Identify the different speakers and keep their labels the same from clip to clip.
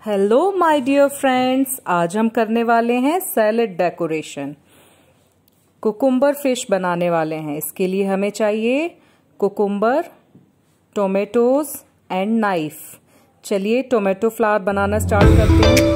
Speaker 1: Hello my dear friends, आज हम करने वाले हैं सैलेड डेकोरेशन। कुकुम्बर फिश बनाने वाले हैं। इसके लिए हमें चाहिए कुकुम्बर, टोमेटोज एंड नाइफ। चलिए टोमेटो फ्लावर बनाना स्टार्ट करते हैं।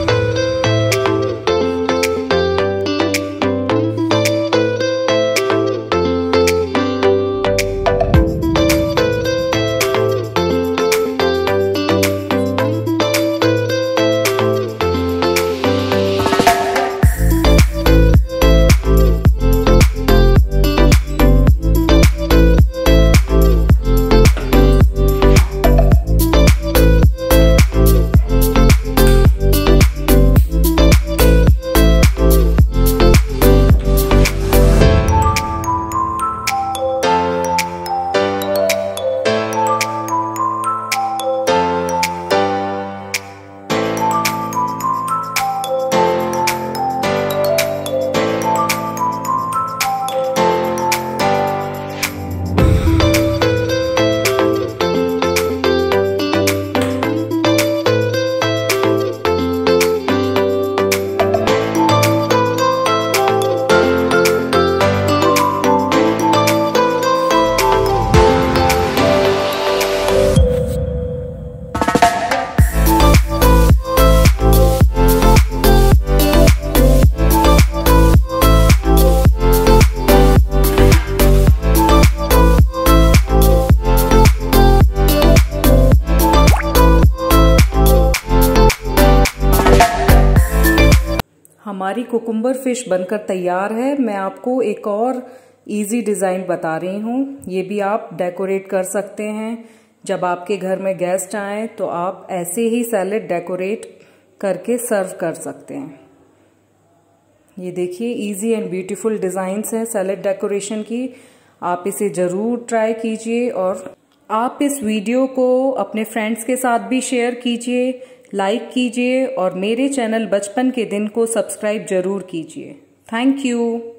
Speaker 1: हमारी कुकुम्बर फिश बनकर तैयार है। मैं आपको एक और इजी डिज़ाइन बता रही हूँ। ये भी आप डेकोरेट कर सकते हैं। जब आपके घर में गेस्ट आए तो आप ऐसे ही सैलेड डेकोरेट करके सर्व कर सकते हैं। ये देखिए, इजी एंड ब्यूटीफुल डिज़ाइंस हैं सैलेड डेकोरेशन की। आप इसे ज़रूर ट्राई कीजिए और आप इस वीडियो को अपने फ्रेंड्स के साथ भी शेयर कीजिए, लाइक कीजिए और मेरे चैनल बचपन के दिन को सब्सक्राइब जरूर कीजिए। Thank you.